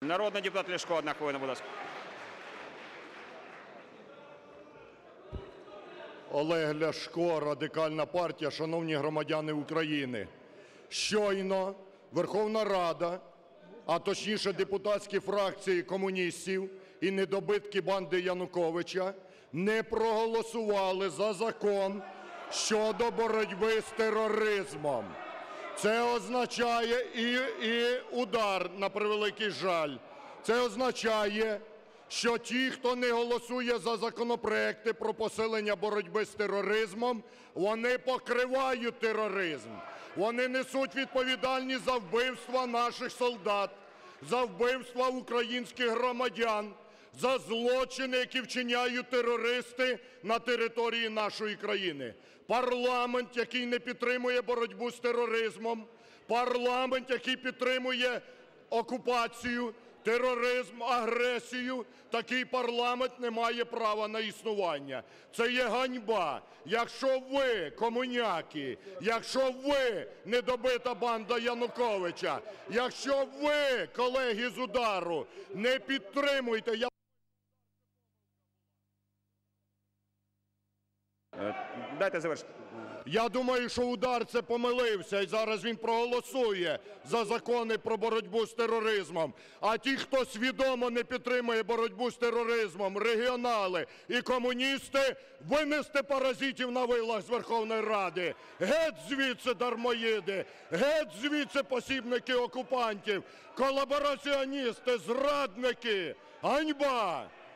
Народний депутат Ляшко, 1 хвилина, будь ласка. Олег Ляшко, Радикальна партія. Шановні громадяни України, щойно Верховна Рада, а точніше депутатські фракції комуністів і недобитки банди Януковича не проголосували за закон щодо боротьби з тероризмом. Це означає і удар, на превеликий жаль. Це означає, що ті, хто не голосує за законопроекти про посилення боротьби з тероризмом, вони покривають тероризм. Вони несуть відповідальність за вбивства наших солдат, за вбивства українських громадян, за злочини, які вчиняють терористи на території нашої країни. Парламент, який не підтримує боротьбу з тероризмом, парламент, який підтримує окупацію, тероризм, агресію, такий парламент не має права на існування. Це є ганьба. Якщо ви, комуняки, якщо ви, недобита банда Януковича, якщо ви, колеги з «Удару», не підтримуєте... Дайте завершити. Я думаю, що «Удар» це помилився, і зараз він проголосує за закони про боротьбу з тероризмом. А ті, хто свідомо не підтримує боротьбу з тероризмом, регіонали і комуністи, винести паразитів на вилах з Верховної Ради. Геть звідси, дармоїди! Геть звідси, посібники окупантів! Колабораціоністи, зрадники! Ганьба!